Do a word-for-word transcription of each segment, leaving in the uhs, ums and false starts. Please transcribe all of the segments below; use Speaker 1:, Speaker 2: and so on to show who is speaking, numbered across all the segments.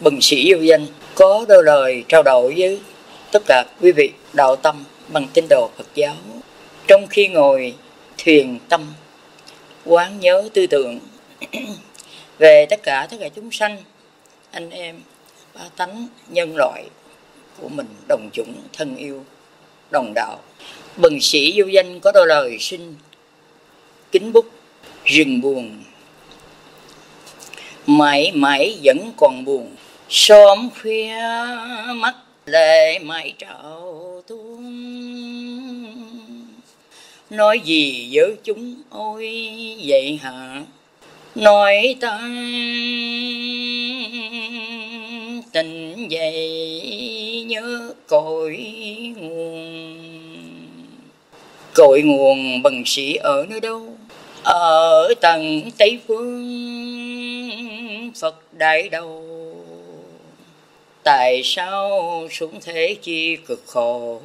Speaker 1: Bần sĩ vô danh có đôi lời trao đổi với tất cả quý vị đạo tâm bằng tín đồ Phật giáo. Trong khi ngồi thiền tâm quán nhớ tư tưởng về tất cả tất cả chúng sanh, anh em, ba tánh, nhân loại của mình, đồng chủng, thân yêu, đồng đạo, bần sĩ vô danh có đôi lời xin kính bút rừng buồn. Mãi mãi vẫn còn buồn, sớm khuya mắt lệ mãi trào tuôn. Nói gì với chúng ôi vậy hả? Nói ta tình vậy nhớ cội nguồn. Cội nguồn bần sĩ ở nơi đâu? Ở tầng Tây Phương Phật Đại Đầu. Tại sao xuống thế chi cực khổ?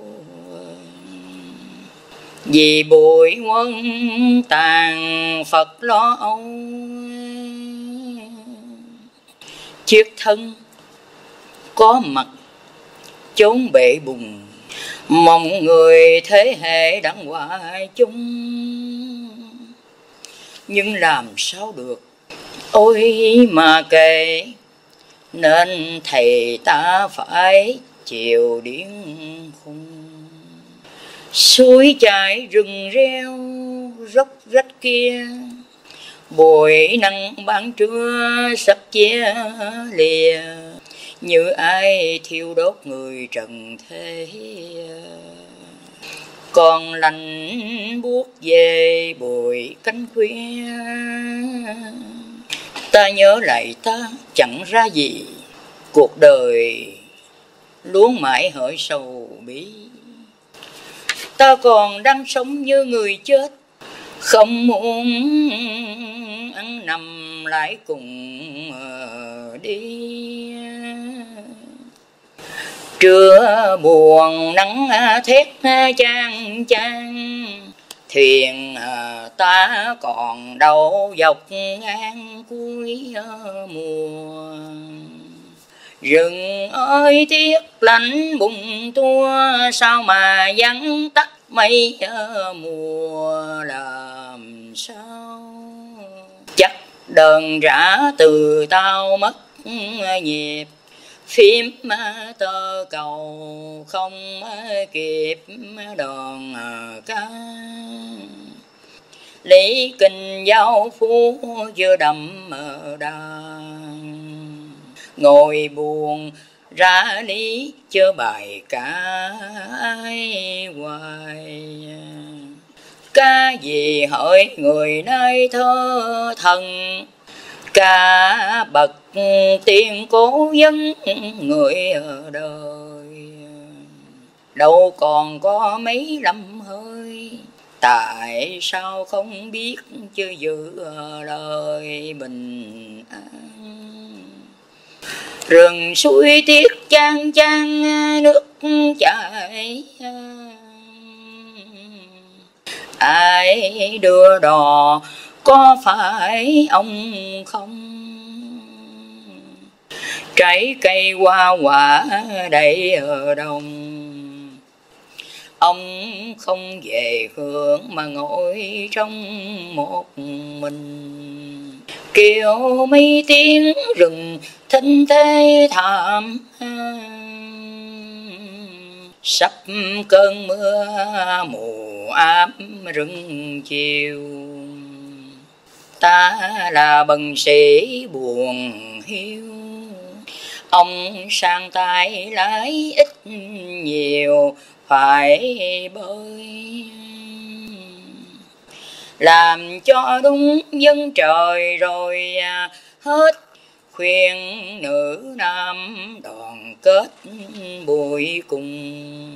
Speaker 1: Vì bụi quân tàn Phật lo âu. Chiết thân có mặt chốn bể bùng, mong người thế hệ đặng hoài chung. Nhưng làm sao được ôi mà kể, nên thầy ta phải chịu điên khùng. Suối chảy rừng reo róc rách kia, buổi nắng ban trưa sắp chia lìa. Như ai thiêu đốt người trần thế, còn lạnh buốt về bụi cánh khuya. Ta nhớ lại ta chẳng ra gì, cuộc đời luôn mãi hỡi sầu bí. Ta còn đang sống như người chết, không muốn ăn nằm lại cùng đi. Trưa buồn nắng thét chang chang, thuyền ta còn đâu dọc ngang cuối mùa. Rừng ơi tiếc lạnh bùng tua, sao mà vắng tắt mây mùa làm sao? Chắc đờn rã từ tao mất nhịp, phím tơ cầu không kịp đòn ca. Lý kinh giao phú chưa đậm đàn, ngồi buồn ra lý chớ bài ca hoài. Ca gì hỡi người nay thơ thần, ca bậc tiên cố vấn người ở đời. Đâu còn có mấy lăm hơi, tại sao không biết chưa giữ lời bình an. Rừng suối tiếc chang chang nước chảy, ai đưa đò có phải ông không? Trái cây hoa quả đầy ở đồng, ông không về hưởng mà ngồi trong một mình. Kêu mấy tiếng rừng thinh tê thảm, sắp cơn mưa mù ám rừng chiều. Ta là bần sĩ buồn hiu, ông sang tay lái ít nhiều phải bơi. Làm cho đúng dân trời rồi hết, khuyên nữ nam đoàn kết bụi cùng.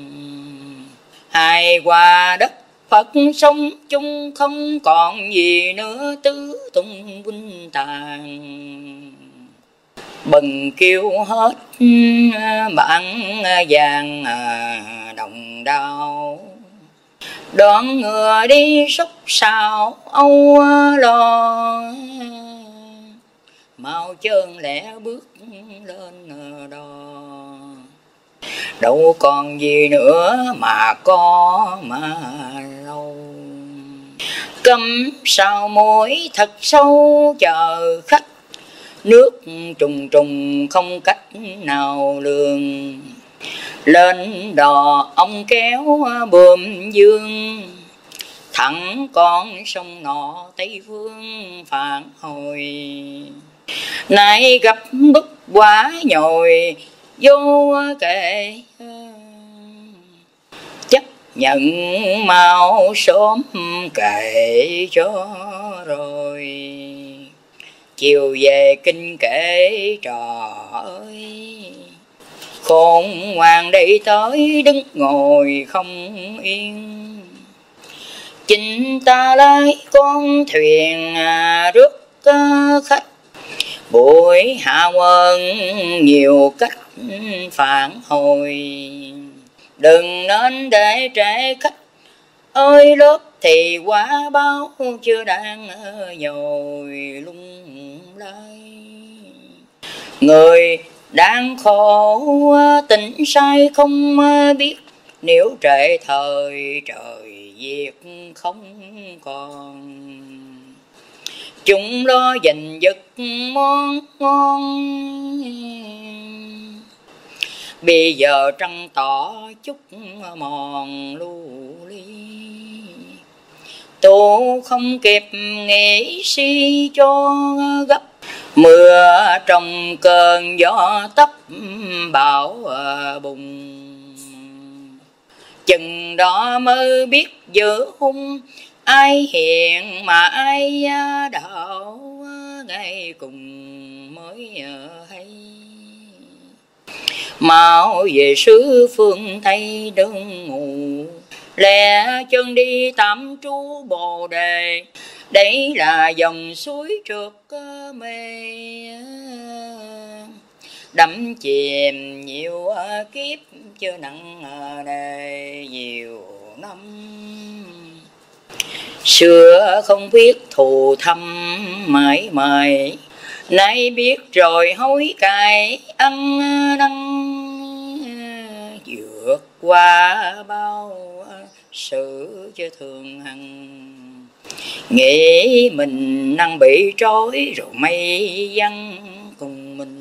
Speaker 1: Hai qua đất Phật sống chung, không còn gì nữa tứ tung vinh tàn. Bần kêu hết bản vàng đồng đau, đón ngựa đi sốc sào âu lo. mau chân lẻ bước lên đò. Đâu còn gì nữa mà có mà lâu, cắm sao mối thật sâu chờ khách, nước trùng trùng không cách nào lường. Lên đò ông kéo buồm dương, thẳng con sông nọ Tây Phương phản hồi. Nay gặp bức quả nhồi vô kệ, chấp nhận mau sớm kể cho rồi. Chiều về kinh kể trò ơi, khôn ngoan đi tới đứng ngồi không yên. Chính ta lấy con thuyền rước khách, buổi hạ quân nhiều cách phản hồi. Đừng nên để trễ khách ơi, lớp thì quá báo chưa đang nhồi lung lay. Người đang khổ tỉnh say không biết, nếu trễ thời trời việc không còn. Chúng lo giành giật món ngon, bây giờ trăng tỏ chút mòn lưu ly. Tôi không kịp nghĩ si cho gấp, mưa trong cơn gió tấp bão bùng. Chừng đó mới biết giữ hung, ai hiền mà ai đạo, ngay cùng mới hay. Mau về xứ phương Tây đơn ngủ, lẹ chân đi tạm trú Bồ Đề. Đấy là dòng suối trượt mê, đắm chìm nhiều kiếp chưa nặng nề nhiều năm. Xưa không biết thù thăm mãi mãi, nay biết rồi hối cải ăn năn. Vượt qua bao sự chưa thường hằng, nghĩ mình năng bị trói rồi mây văng cùng mình.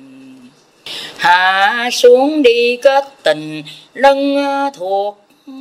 Speaker 1: Hạ xuống đi kết tình lân thuộc,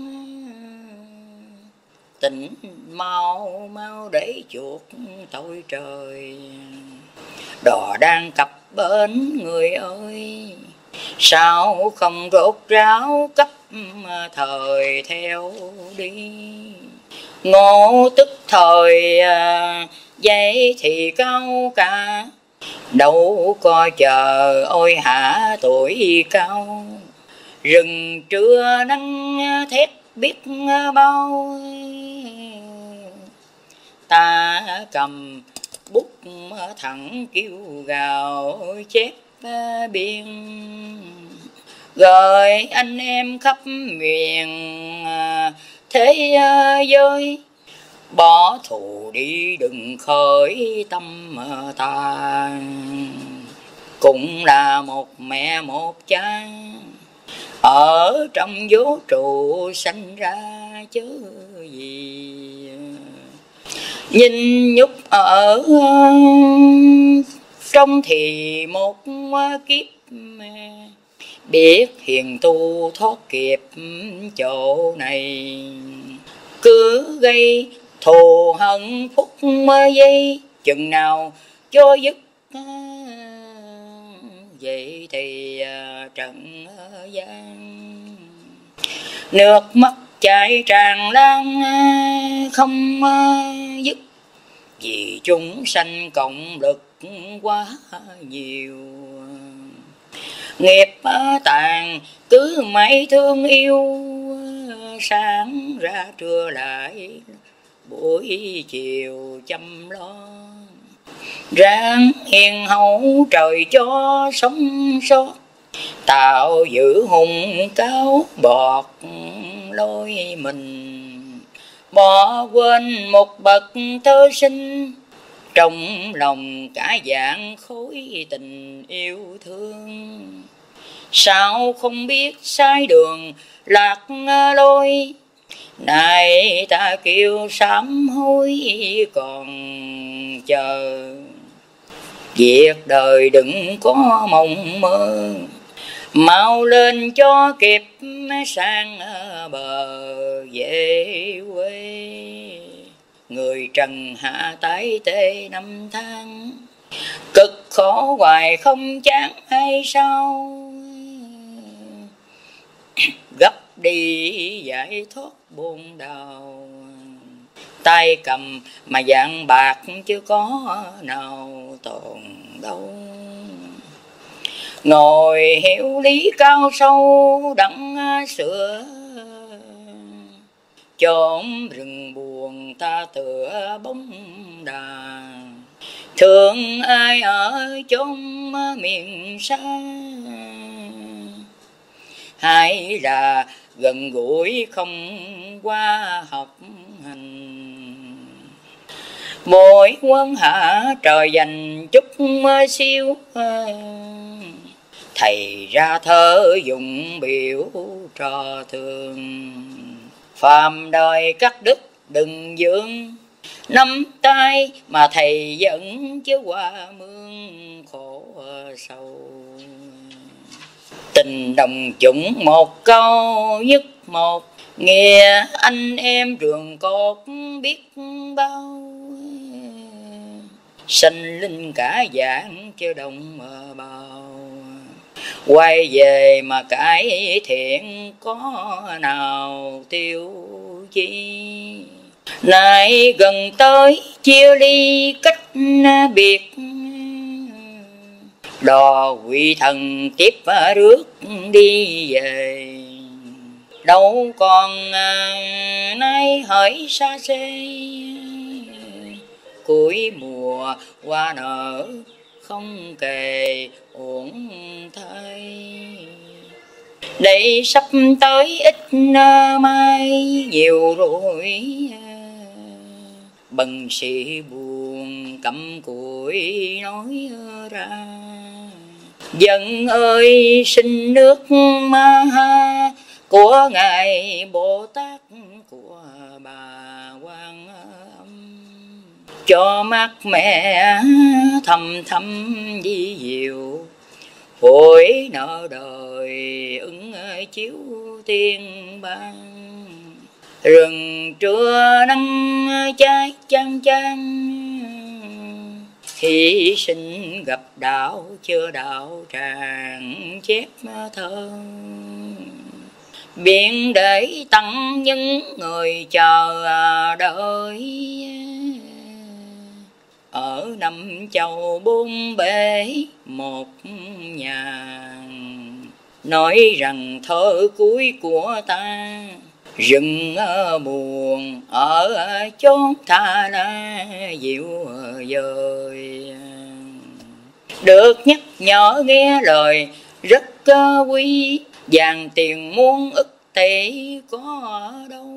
Speaker 1: tỉnh mau mau để chuộc tội trời. Đò đang cập bến người ơi, sao không rốt ráo cấp thời theo đi. Ngộ tức thời vậy thì cao cả, đâu có chờ ôi hạ tuổi cao. Rừng trưa nắng thét biết bao, ta cầm bút thẳng kêu gào chép biên. Gọi anh em khắp miền thế giới, bỏ thù đi đừng khởi tâm ta. Cũng là một mẹ một cha, ở trong vũ trụ sanh ra chứ gì. Nhìn nhúc ở trong thì một kiếp, biết hiền tu thoát kịp chỗ này. Cứ gây thù hận phút giây, chừng nào cho dứt vậy thì trần gian. Nước mắt chảy tràn lan không dứt, vì chúng sanh cộng lực quá nhiều. Nghiệp tàn cứ mãi thương yêu, sáng ra trưa lại buổi chiều chăm lo. Ráng hiền hậu trời cho sống sót, tạo giữ hùng cáo bọt lối mình. Bỏ quên một bậc thơ sinh, trong lòng cả dạng khối tình yêu thương. Sao không biết sai đường lạc lối, này ta kêu sám hối còn chờ. Việc đời đừng có mộng mơ, mau lên cho kịp sang bờ về quê. Người trần hạ tái tê năm tháng, cực khổ hoài không chán hay sao? Gấp đi giải thoát buồn đau, tay cầm mà dạng bạc chứ có nào tồn đâu. Ngồi hiểu lý cao sâu đặng sửa, chốn rừng buồn ta tựa bóng đà. Thương ai ở chốn miền xa, hay là gần gũi không qua học hành. Mỗi quân hạ trời dành chút siêu, thầy ra thơ dùng biểu trò thường. Phàm đời cắt đứt đừng dưỡng, nắm tay mà thầy dẫn chứ qua mương khổ sâu. Tình đồng chủng một câu nhất một, nghe anh em trường cột biết bao. Sanh linh cả dạng chứ đồng bào, quay về mà cải thiện có nào tiêu chi. Nay gần tới chia ly cách biệt, đò quỷ thần tiếp rước đi về. Đâu còn nay hỡi xa xê, cuối mùa hoa nở không kề uổng thay. Đây sắp tới ít mai nhiều rồi, bần sĩ buồn cặm cụi nói ra. Dân ơi xin nước ma ha của ngài Bồ Tát, của bà Quan Âm, cho mắt mẹ thầm thầm di diệu. Phổi nợ đời ứng chiếu tiên ban, rừng trưa nắng cháy chang chang. Hy sinh gặp đạo chưa đạo tràng chép thơ, biển để tặng những người chờ đợi. Ở năm châu bốn bể một nhà, nói rằng thơ cuối của ta rừng buồn ở chốn tha la dịu dời. Được nhắc nhở nghe lời rất quý, vàng tiền muôn ức tỷ có ở đâu.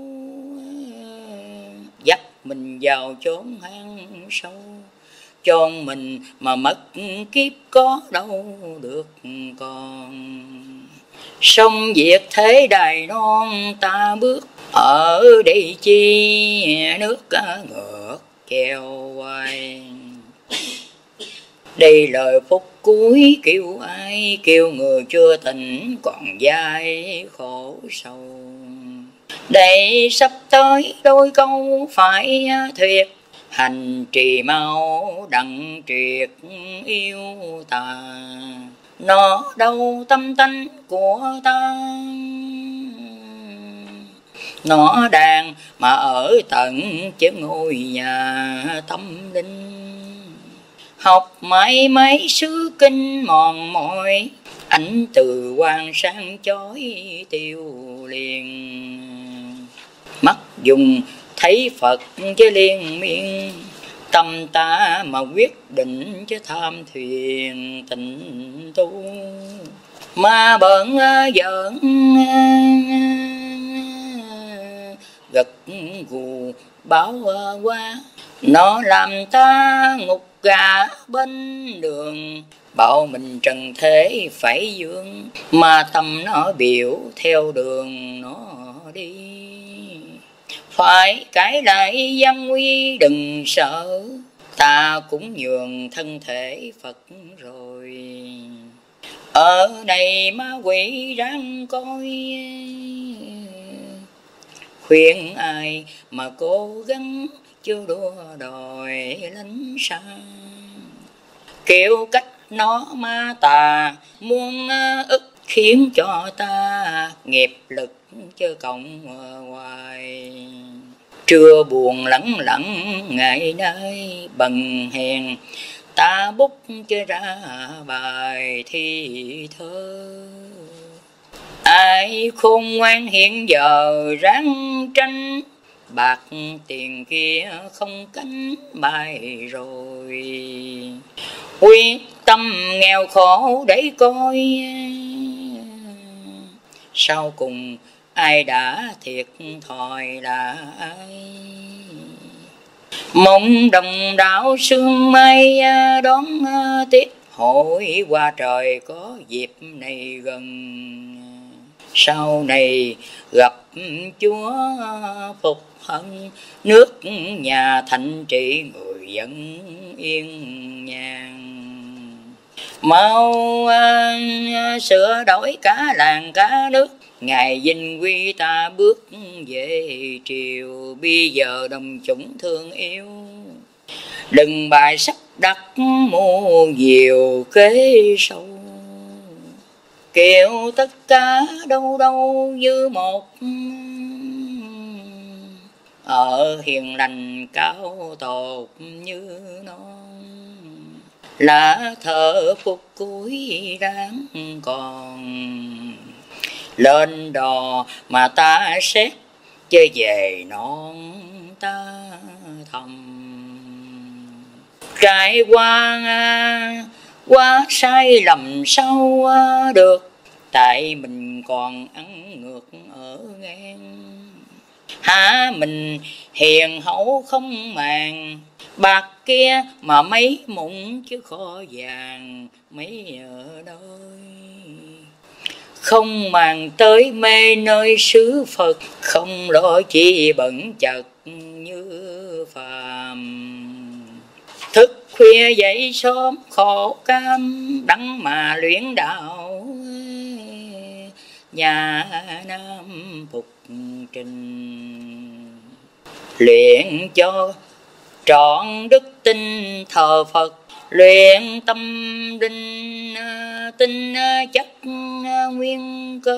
Speaker 1: Dắt mình vào chốn hang sâu, chôn mình mà mất kiếp có đâu được còn. Xong việc thế đài non ta bước, ở đây chi nước ngược keo hoài. Đây lời phút cuối kêu ai, kêu người chưa tỉnh còn dai khổ sâu. Đây sắp tới đôi câu phải thuyết, hành trì mau đặng triệt yêu ta. Nó đâu tâm tánh của ta, nó đang mà ở tận chứ ngôi nhà tâm linh. Học mãi mấy sứ kinh mòn mỏi, ánh từ quang sáng chói tiêu liền. Mắt dùng thấy Phật chứ liên miên, tâm ta mà quyết định chứ tham thuyền tịnh tu. Mà bận giỡn gật gù báo qua, Nó làm ta ngục gà bên đường, bảo mình trần thế phải dương, mà tâm nó biểu theo đường nó đi. Phải cãi lại gian nguy đừng sợ, ta cũng nhường thân thể Phật rồi. Ở đây ma quỷ ráng coi, khuyên ai mà cố gắng chưa đua đòi lánh xa. Kiểu cách nó ma tà muốn ức khiến cho ta nghiệp lực chớ cộng hoài. Trưa buồn lẳng lặng ngày nay bằng hèn, ta bút chơi ra bài thi thơ. Ai khôn ngoan hiện giờ ráng tranh, bạc tiền kia không cánh bay rồi. Quyết tâm nghèo khổ để coi, sau cùng ai đã thiệt thòi là ai. Mong đồng đạo sương mai đón tiếp hội qua trời có dịp này gần. Sau này gặp Chúa phục hân, nước nhà thạnh trị người dân yên nhàn. Mau uh, sửa đổi cả làng cả nước, ngày vinh quy ta bước về triều. Bây giờ đồng chúng thương yêu, đừng bài sắp đặt mưu diều kế sâu. Kêu tất cả đâu đâu như một, ở hiền lành cao tột như non. Lá thở phút cuối đáng còn, lên đò mà ta xét chơi về non ta thầm. Trải qua quá sai lầm sao được, tại mình còn ăn ngược ở ngang. Hả mình hiền hậu không màng, bạc kia mà mấy mụn chứ kho vàng mấy ở nơi. Không màng tới mê nơi xứ Phật, không lo chi bẩn chật như phàm. Thức khuya dậy sớm khổ cam, đắng mà luyện đạo nhà Nam phục trình. Luyện cho trọn đức tin thờ Phật, luyện tâm linh tinh chất nguyên cơ.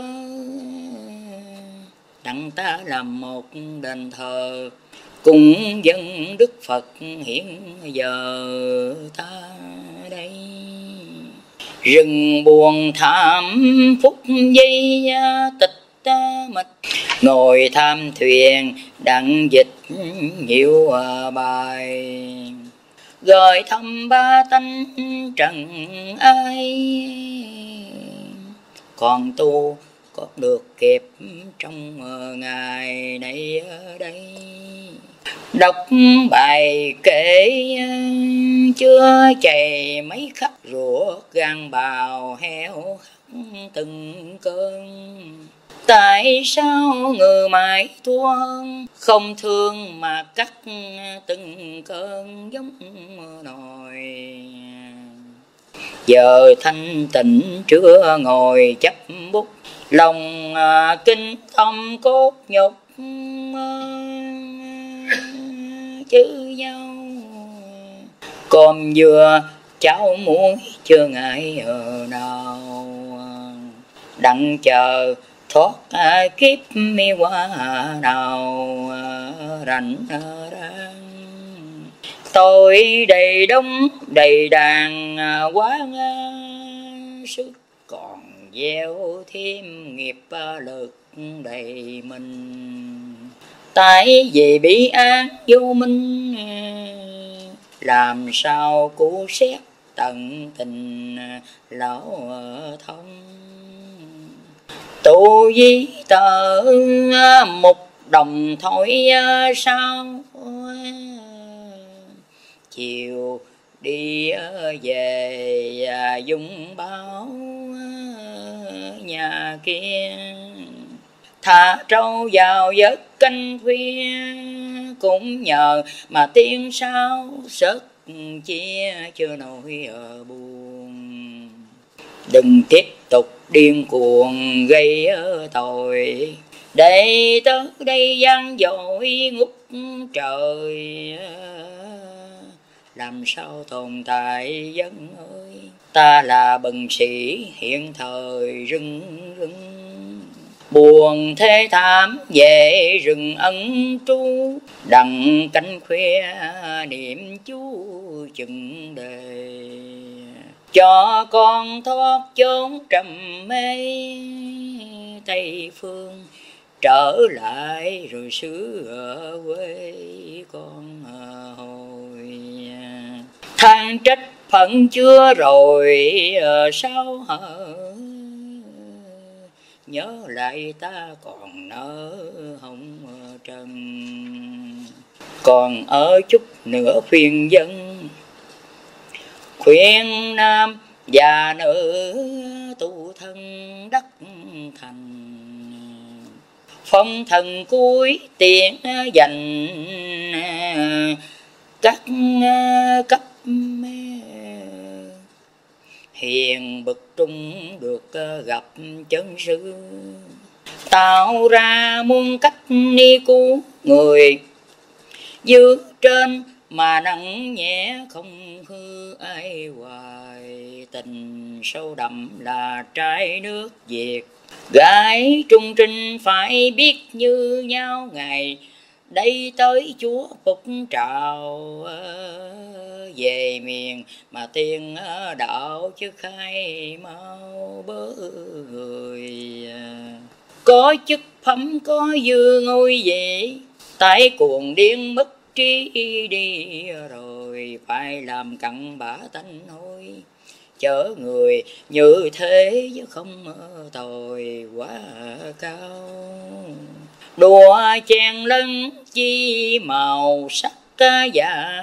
Speaker 1: Đặng ta làm một đền thờ, cùng dân Đức Phật hiện giờ ta đây. Rừng buồn thảm phút giây tịch mịch, ngồi tham thuyền đặng dịch nhiều bài. Gửi thăm ba tánh trần ai, còn tu có được kịp trong ngày này ở đây. Đọc bài kể chưa chày mấy khắc, ruột gan bào heo khắc từng cơn. Tại sao người mãi thua hơn, không thương mà cắt từng cơn giống nồi. Giờ thanh tịnh chưa ngồi chấp bút, lòng kinh thâm cốt nhục chữ nhau. Cơm dừa cháo muối chưa ngại ở nào, đặng chờ thoát kiếp mi qua nào rảnh rang. Tôi đầy đông đầy đàn quá sức, còn gieo thêm nghiệp lực đầy mình. Tại vì bị án vô minh, làm sao cứu xét tận tình lão thông. Tu di tờ một đồng thôi sao, chiều đi về dung báo nhà kia. Thả trâu vào giấc canh khuya, cũng nhờ mà tiếng sao sớt chia chưa nổi buồn. Đừng tiếp tục điên cuồng gây tội, để tới đây gian dội ngút trời. Làm sao tồn tại dân ơi, ta là bần sĩ hiện thời rừng rừng. Buồn thê thảm về rừng ân trú, đặng canh khuya niệm chú chừng đề. Cho con thoát chốn trầm mê Tây phương, trở lại rồi xứ ở quê con hồi. Than trách phận chưa rồi sao hở, nhớ lại ta còn nỡ hồng trần. Còn ở chút nữa khuyên dân, khuyên nam và nữ tu thân đắc thành. Phong thần cuối tiện dành các cấp hiền bậc trung được gặp chân sư. Tạo ra muôn cách ni cứu người, dưới trên mà nặng nhẹ không hư ai hoài. Tình sâu đậm là trái nước Việt, gái trung trinh phải biết như nhau. Ngày đây tới Chúa phục trào, về miền mà tiên đạo chứ khai mau bớ người. Có chức phẩm có dư ngôi vị, tại cuồng điên mất trí đi rồi. Phải làm cặn bã tanh hôi, chở người như thế chứ không tội quá cao. Đùa chèn lân chi màu sắc giả,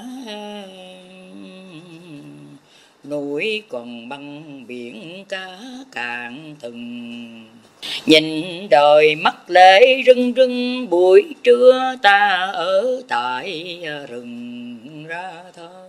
Speaker 1: núi còn băng biển cá cạn từng. Nhìn đời mắt lệ rưng rưng, buổi trưa ta ở tại rừng ra thơ.